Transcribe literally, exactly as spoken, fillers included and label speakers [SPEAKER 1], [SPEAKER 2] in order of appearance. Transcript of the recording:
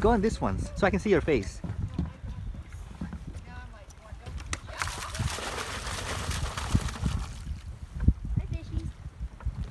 [SPEAKER 1] go on this one so I can see your face.